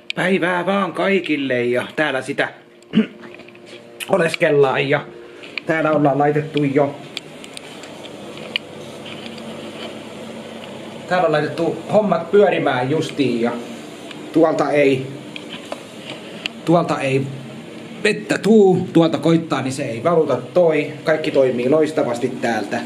Päivää vaan kaikille ja täällä sitä oleskellaan ja täällä ollaan laitettu jo. Täällä on laitettu hommat pyörimään justiin ja tuolta ei vettä tuu, tuolta koittaa, niin se ei valuta toi. Kaikki toimii loistavasti täältä.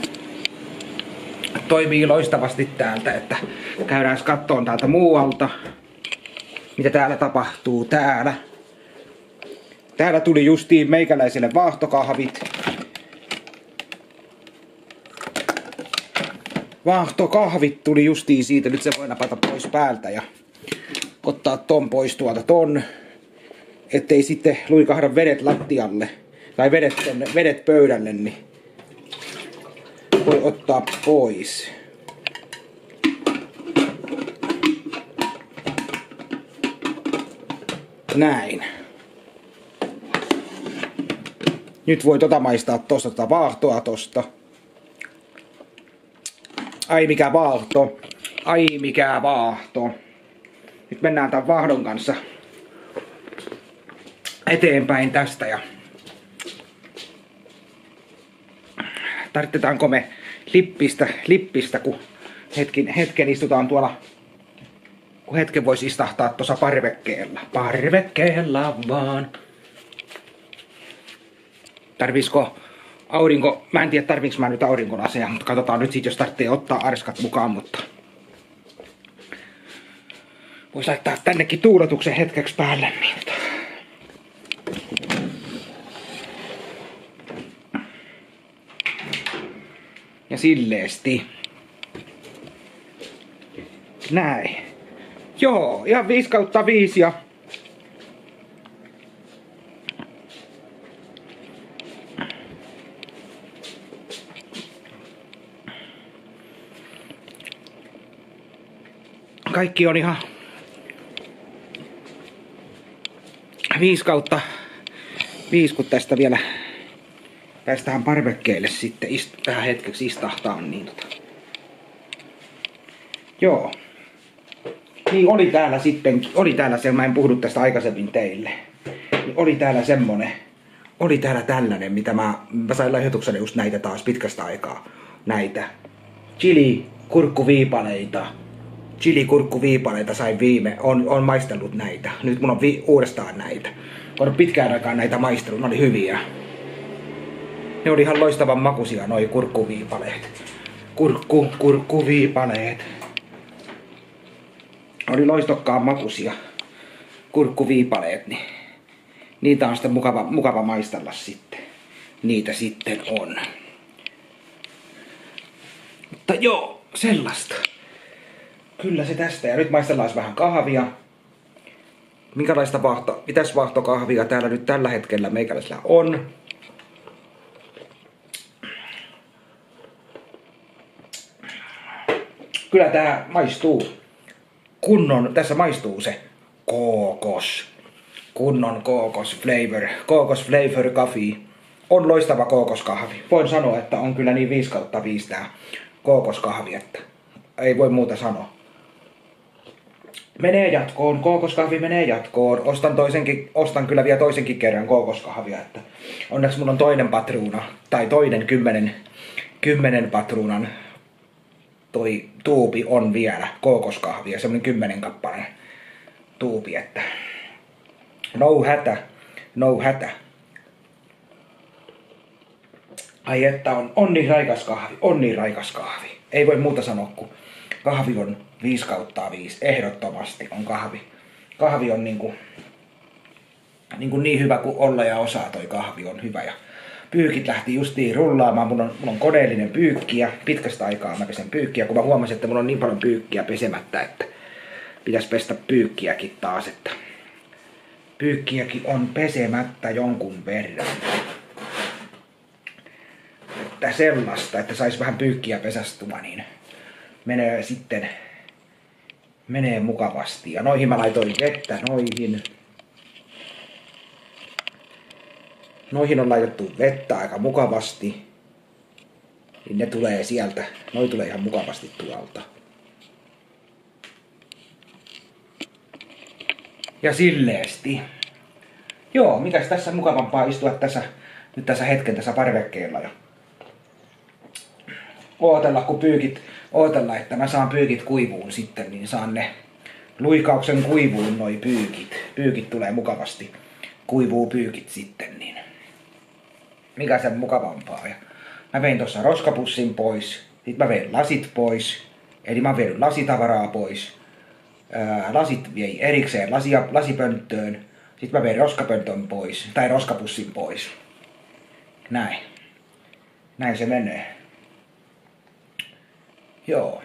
Että käydään kattoon täältä muualta. Mitä täällä tapahtuu täällä. Täällä tuli justiin meikäläiselle vaahtokahvit. Vaahtokahvit tuli justiin siitä. Nyt se voi napata pois päältä ja ottaa ton pois tuolta ton. Ettei sitten luikahda vedet lattialle. Tai vedet pöydälle, niin voi ottaa pois. Näin. Nyt voi maistaa tosta vaahtoa tosta. Ai mikä vaahto. Ai mikä vaahto. Nyt mennään tämän vaahdon kanssa eteenpäin tästä ja tarvitetaanko me lippistä kun hetken istutaan tuolla, kun hetken voisi istahtaa tuossa parvekkeella vaan. Tarvisko aurinko, mä en tiedä tarviinko mä nyt aurinkon asiaa, mutta katsotaan nyt sit jos tarvitsee ottaa arskat mukaan, mutta voisi laittaa tännekin tuuletuksen hetkeksi päälle. Ja silleesti. Näin. Joo, ihan 5/5 ja kaikki on ihan 5/5, kun tästä vielä päästään parvekkeelle sitten tähän hetkeksi istahtaa, niin joo. Niin oli täällä se, mä en puhunut tästä aikaisemmin teille. Niin oli täällä tällainen, mitä mä sain lahjoituksena just näitä taas pitkästä aikaa. Näitä chili-kurkkuviipaleita sain on maistellut näitä. Nyt mun on uudestaan näitä. On pitkään aikaan näitä maistellut, ne oli hyviä. Ne oli ihan loistavan makuisia noi kurkkuviipaleet. Kurkkuviipaleet. Oli loistokkaan makuisia kurkkuviipaleet, niin niitä on sitten mukava maistella sitten. Niitä sitten on. Mutta joo, sellaista. Kyllä se tästä. Ja nyt maistellaan vähän kahvia. Minkälaista mitäs vaahtokahvia täällä nyt tällä hetkellä meikäläisellä on? Kyllä tää maistuu. Tässä maistuu se kookos. Kunnon kookos flavor coffee. On loistava kookoskahvi. Voin sanoa, että on kyllä niin 5/5 tää kookoskahvi, että ei voi muuta sanoa. Menee jatkoon, kookoskahvi menee jatkoon. Ostan kyllä vielä toisenkin kerran kookoskahvia, että onneksi mulla on toinen patruuna, tai toinen 10 patruunan toi tuubi on vielä kookoskahvia, semmonen 10 kappale tuubi, että no hätä. Ai että on niin raikas kahvi. Ei voi muuta sanoa, kun kahvi on 5/5, ehdottomasti on kahvi. Kahvi on niin hyvä kuin olla ja osaa, toi kahvi on hyvä. Ja pyykit lähti justiin rullaamaan, mulla on koneellinen pyykki ja pitkästä aikaa mä pesen pyykkiä, kun mä huomasin, että mulla on niin paljon pyykkiä pesemättä, että pitäisi pestä pyykkiäkin taas, että pyykkiäkin on pesemättä jonkun verran. Että sellaista, että sais vähän pyykkiä pesästua, niin menee mukavasti. Ja noihin mä laitoin vettä, noihin on laitettu vettä aika mukavasti. Niin ne tulee sieltä, noi tulee ihan mukavasti tuolta. ja silleesti. Joo, mikäs tässä mukavampaa istua nyt tässä hetken tässä parvekkeella ja ootella, että mä saan pyykit kuivuun sitten, niin saan ne luikauksen kuivuun noi pyykit. Pyykit tulee mukavasti. Kuivuu pyykit sitten, niin mikä sen mukavampaa. Ja mä vein tossa roskapussin pois, sit mä vein lasit pois, eli mä vein lasitavaraa pois. Lasit vei erikseen lasipönttöön, sit mä vein roskapöntön pois, tai roskapussin pois. Näin se menee. Joo.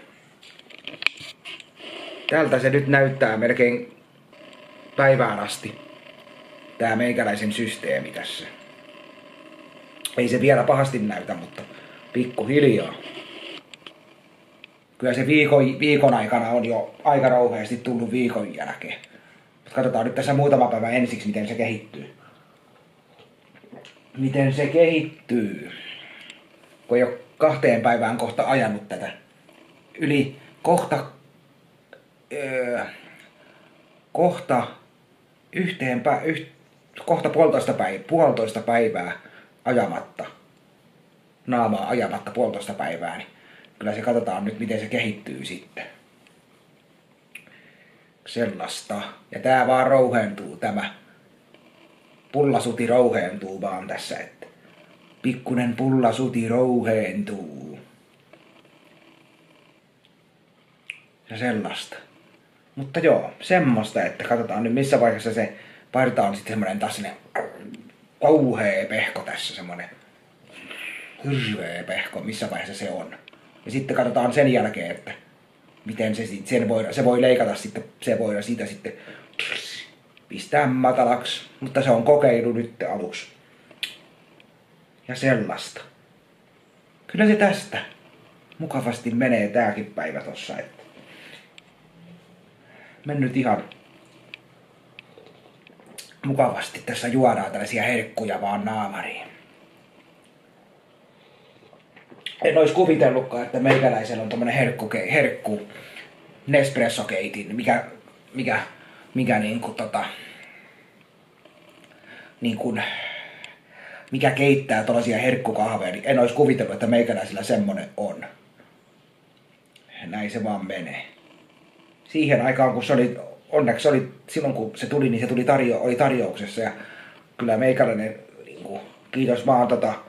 Tältä se nyt näyttää melkein päivään asti. Tää meikäläisen systeemi tässä. Ei se vielä pahasti näytä, mutta pikkuhiljaa. Kyllä se viikon aikana on jo aika rauheasti tullut viikon jälkeen. Katsotaan nyt tässä muutama päivä ensiksi, miten se kehittyy. Miten se kehittyy. Kun ei ole 2 päivään kohta ajanut tätä. Yli kohta 1,5 päivää ajamatta. Naamaa ajamatta 1,5 päivää. Niin kyllä se katsotaan nyt, miten se kehittyy sitten. Sellaista. Ja tää vaan rouhentuu, tämä pullasuti rouhentuu vaan tässä, että pikkunen pullasuti rouhentuu. Ja sellaista. Mutta joo, semmoista, että katsotaan nyt missä vaiheessa se vaihdetaan sitten semmonen taas sinne kauhea pehko tässä, semmonen hirveä pehko, missä vaiheessa se on. Ja sitten katsotaan sen jälkeen, että miten se voi leikata sitten, se voidaan siitä sitten pistää matalaksi, mutta se on kokeilu nyt aluksi. Ja sellaista. Kyllä se tästä mukavasti menee tääkin päivä tossa, että mennyt ihan mukavasti. Tässä juodaan tällaisia herkkuja vaan naamariin. En ois kuvitellutkaan, että meikäläisellä on tommonen herkku Nespresso-keitin, mikä keittää tollasia herkkukahveja, niin en ois kuvitellut, että meikäläisellä semmonen on. Näin se vaan menee. Siihen aikaan, kun onneksi oli, silloin kun se tuli, niin se oli tarjouksessa ja kyllä meikäläinen, kiitos vaan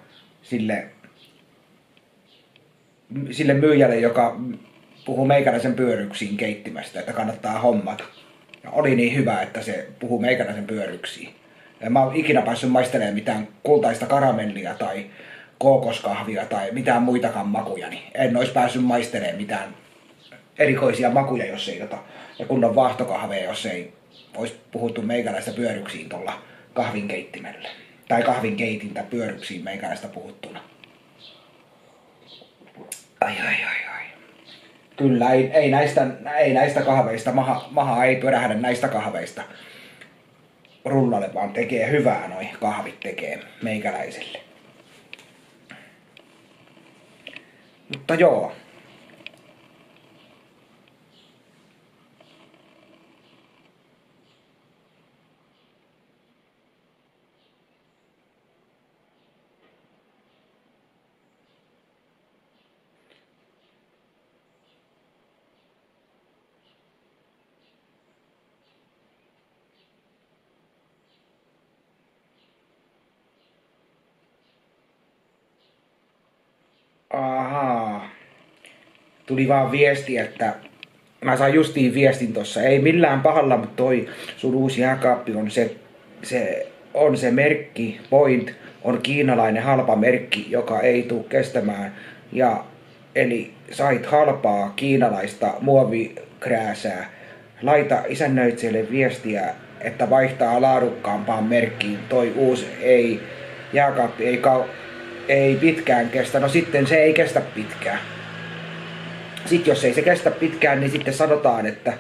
sille myyjälle, joka puhuu meikäläisen pyöryksiin keittimästä, että kannattaa hommata. Ja oli niin hyvä, että se puhuu meikäläisen pyöryksiin. En mä oon ikinä päässyt maistelemaan mitään kultaista karamellia tai kookoskahvia tai mitään muitakaan makuja, niin en ois päässyt maistelemaan mitään erikoisia makuja, jos ei ja kunnon vaahtokahveja, jos ei ois puhuttu meikäläistä pyöryksiin tuolla kahvinkeittimellä. Tai kahvinkeitintä pyöryksiin meikäläistä puhuttuna. Ai. Kyllä, ei näistä kahveista, maha ei pyrähdä näistä kahveista rullalle, vaan tekee hyvää noi kahvit tekee meikäläiselle. Mutta joo. Ahaa. Tuli vaan viesti, että mä sain justiin viestin tossa. Ei millään pahalla, mutta toi sun uusi jääkaappi on se merkki. Point on kiinalainen halpa merkki, joka ei tule kestämään. Ja eli sait halpaa kiinalaista muovikrääsää. Laita isännöitsijälle viestiä, että vaihtaa laadukkaampaan merkkiin. Toi uusi jääkaappi ei pitkään kestä. No sitten se ei kestä pitkään. Sitten jos ei se kestä pitkään, niin sitten sanotaan, että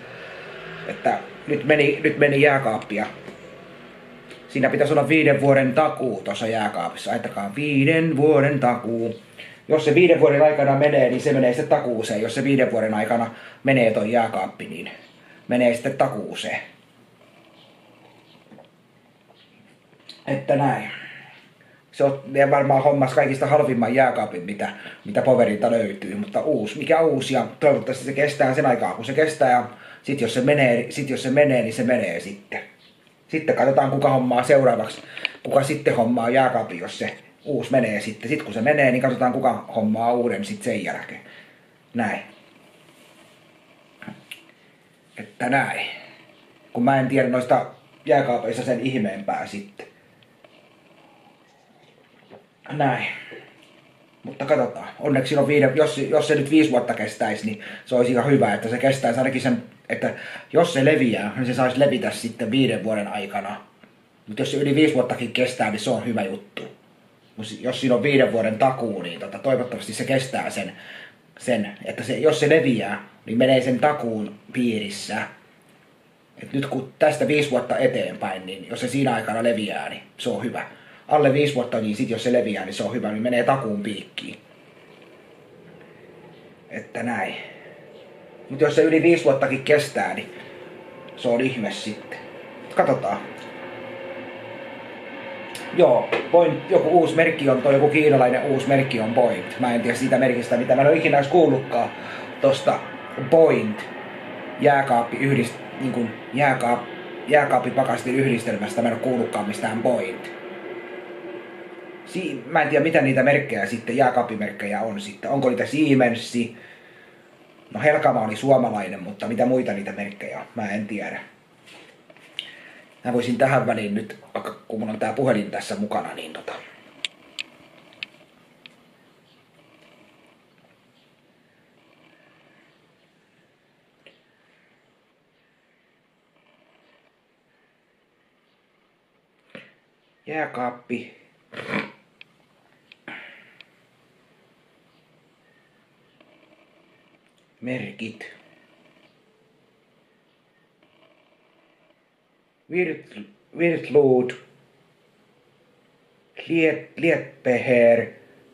nyt meni jääkaappia. Siinä pitäisi olla 5 vuoden takuu tuossa jääkaapissa. Ajatelkaa 5 vuoden takuu. Jos se 5 vuoden aikana menee, niin se menee sitten takuuseen. Jos se 5 vuoden aikana menee toi jääkaappi, niin menee sitten takuuseen. Että näin. Se on varmaan hommas kaikista halvimman jääkaapin, mitä Powerilta löytyy, mutta mikä uusi, ja toivottavasti se kestää sen aikaa, kun se kestää, ja sit jos se menee, niin se menee sitten. Sitten katsotaan, kuka hommaa seuraavaksi, kuka sitten hommaa jääkaapin, jos se uusi menee sitten. Sitten kun se menee, niin katsotaan, kuka hommaa uuden sitten sen jälkeen. Näin. Että näin. Kun mä en tiedä noista jääkaapeista sen ihmeempää sitten. Näin. Mutta katsotaan. Onneksi on jos se nyt 5 vuotta kestäisi, niin se olisi ihan hyvä, että se kestäisi ainakin sen, että jos se leviää, niin se saisi levitä sitten 5 vuoden aikana. Mutta jos se yli 5 vuottakin kestää, niin se on hyvä juttu. Jos siinä on 5 vuoden takuu, niin toivottavasti se kestää sen että jos se leviää, niin menee sen takuun piirissä. Et nyt kun tästä 5 vuotta eteenpäin, niin jos se siinä aikana leviää, niin se on hyvä. Alle 5 vuotta, niin sit jos se leviää, niin se on hyvä, niin menee takuun piikkiin. Että näin. Mutta jos se yli 5 vuottakin kestää, niin se on ihme sitten. Katsotaan. Joo, Point, joku uusi merkki on, joku kiinalainen uusi merkki on Point. Mä en tiedä siitä merkistä, mitä mä en ole ikinä edes kuullutkaan tosta Point jääkaappipakastin yhdistelmästä. Mä en ole kuullutkaan mistään Point. Mä en tiedä mitä niitä merkkejä sitten, jääkaappimerkkejä on sitten. Onko niitä Siemensi? No Helkama oli suomalainen, mutta mitä muita niitä merkkejä on? Mä en tiedä. Mä voisin tähän väliin nyt, kun mulla on tää puhelin tässä mukana, niin jääkaappi. Merkit. Wirtlud. Lietpeher.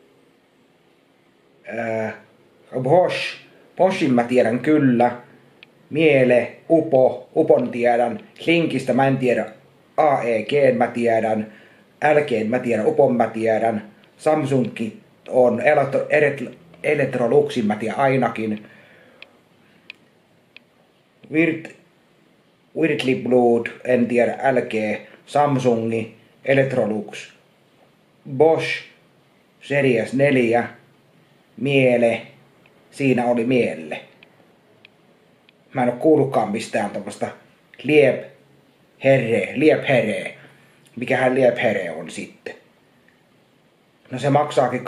Boschin mä tiedän kyllä. Miele, Upon tiedän. Linkistä mä en tiedä. AEG mä tiedän. LG mä tiedän. Upon mä tiedän. Samsungkin on. Electroluxin mä tiedän ainakin. Weirdly Blood, en tiedä, LG, Samsungi, Electrolux, Bosch, Series 4, Miele, siinä oli Miele. Mä en oo kuullutkaan mistään tommoista Liebherre. Mikähän Liebherre on sitten? No se maksaakin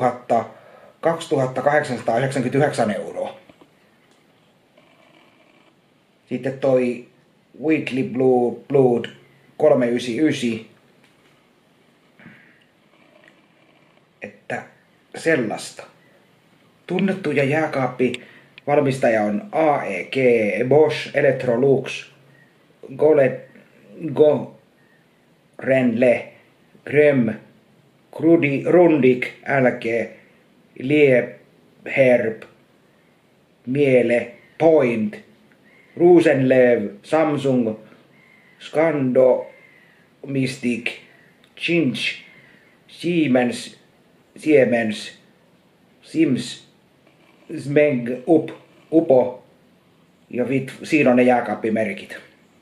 2899 €. Sitten toi Weekly Blood 399. Että sellaista. Tunnettuja jääkaappivalmistaja on AEG, Bosch, Electrolux, Renle, Grem, Grundig, LG, Liebherr, Miele, Point, Rosenlew, Samsung, Scando, Mystic, Cinch, Siemens, Sims, Smeg, Upo ja siinä on ne jääkaappimerkit.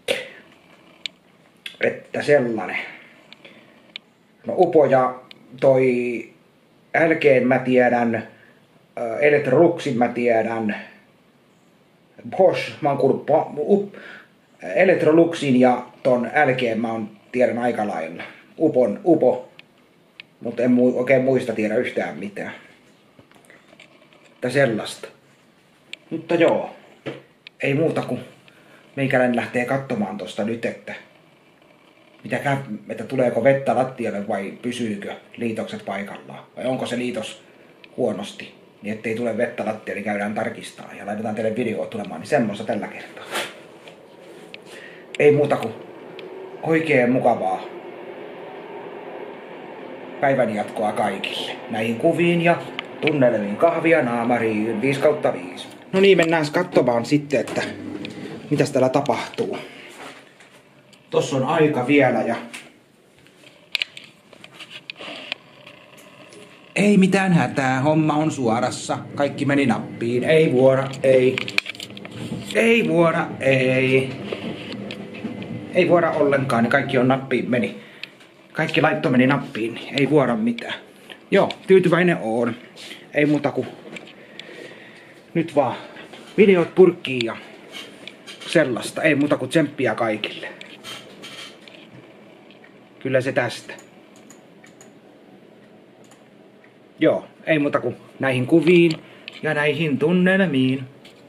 Että sellainen. No Upo ja toi LG:n mä tiedän, Electroluxin mä tiedän, Bosch, mä oon kuullut Electroluxin ja ton LG:n mä tiedän aika lailla. Upo, mutta en oikein muista tiedä yhtään mitään. Että sellaista. Mutta joo, ei muuta kuin meikäläinen lähtee katsomaan tosta nyt, että että tuleeko vettä lattialle vai pysyykö liitokset paikallaan. Vai onko se liitos huonosti, niin ettei tule vettä lattialle, niin käydään tarkistaa ja laitetaan teille videoa tulemaan, niin semmoista tällä kertaa. Ei muuta kuin oikein mukavaa päivän jatkoa kaikille. Näihin kuviin ja tunnelmiin kahvia naamariin 5/5. No niin, mennään katsomaan sitten, että mitäs täällä tapahtuu. Tossa on aika vielä ja Ei mitään hätää, homma on suorassa. Kaikki meni nappiin. Ei vuora, ei. Ei vuora, ei. Ei vuora ollenkaan, niin kaikki on nappiin meni. Kaikki laitto meni nappiin, niin ei vuora mitään. Joo, tyytyväinen oon. Ei muuta kuin nyt vaan videot purkkiin ja sellaista. Ei muuta kuin tsemppiä kaikille. Kyllä se tästä. Joo, ei muuta kuin näihin kuviin ja näihin tunnelmiin.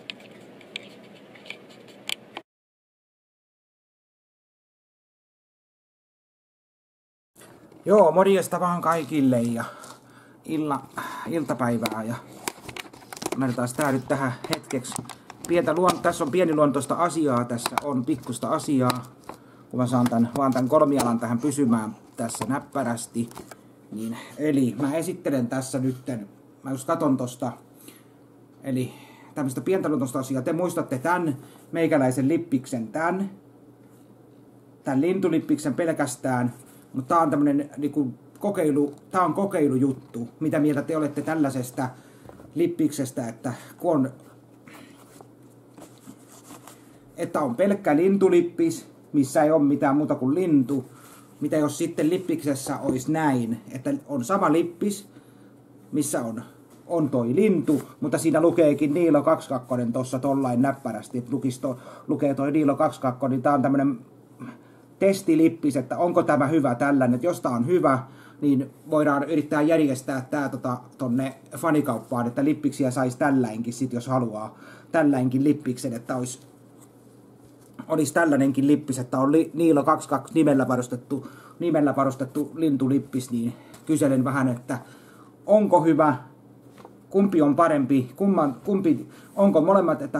Joo, morjesta vaan kaikille ja iltapäivää ja laitetaan tää nyt tähän hetkeksi. Tässä on pieniluontoista asiaa, tässä on pikkusta asiaa. Kun mä saan vaan tän kolmialan tähän pysymään tässä näppärästi. Niin, eli mä esittelen tässä nytten, mä just katon tosta, eli tämmöstä pientäluontoista asiaa. Te muistatte tän meikäläisen lippiksen, tän lintulippiksen pelkästään. Mutta tää on tämmönen niinku tää on kokeilujuttu. Mitä mieltä te olette tällaisesta lippiksestä, että että on pelkkä lintulippis, missä ei ole mitään muuta kuin lintu. Mitä jos sitten lippiksessä olisi näin, että on sama lippis, missä on toi lintu, mutta siinä lukeekin Niilo 22 tossa tollain näppärästi, että lukee toi Niilo 22, niin tää on tämmönen testilippis, että onko tämä hyvä tällainen, että jos tää on hyvä, niin voidaan yrittää järjestää tää tonne fanikauppaan, että lippiksiä saisi tälläinkin sit, jos haluaa tälläinkin lippiksen, että olisi tällainenkin lippis, että on Niilo 22 nimellä varustettu lintulippis, niin kyselen vähän, että onko hyvä, kumpi on parempi, onko molemmat, että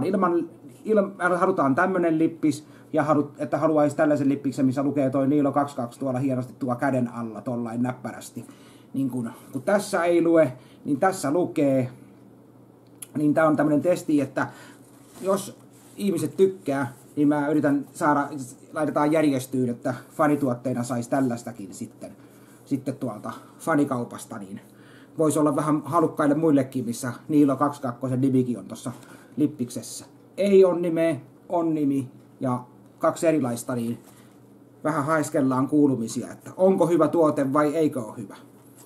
halutaan tämmönen lippis, ja että haluaisi tällaisen lippiksen, missä lukee toi Niilo 22 tuolla hienosti tuo käden alla, tollain näppärästi. Niin kun tässä ei lue, niin tässä lukee. Niin tää on tämmönen testi, että jos ihmiset tykkää, niin mä yritän laitetaan järjestyyn, että fanituotteina saisi tällaistakin sitten tuolta fanikaupasta, niin voisi olla vähän halukkaille muillekin, missä Niilo 22 nimikin on tuossa lippiksessä. Ei on nimeä, on nimi ja 2 erilaista, niin vähän haiskellaan kuulumisia, että onko hyvä tuote vai eikö ole hyvä.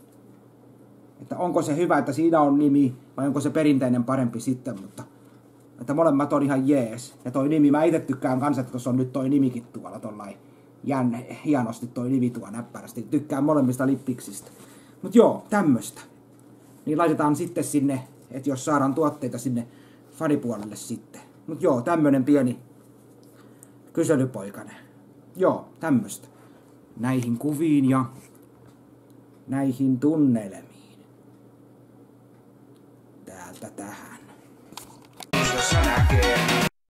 Että onko se hyvä, että siinä on nimi vai onko se perinteinen parempi sitten, mutta että molemmat on ihan jees. Ja toi nimi, mä itse tykkään kanssa, että tuossa on nyt toi nimikin tuolla tollain hienosti toi nimi tuo näppärästi. Tykkään molemmista lippiksistä. Mut joo, tämmöstä. Niin laitetaan sitten sinne, että jos saadaan tuotteita sinne fanipuolelle sitten. Mut joo, tämmönen pieni kyselypoikainen. Joo, tämmöstä. Näihin kuviin ja näihin tunnelmiin. Täältä tähän. Jos näkee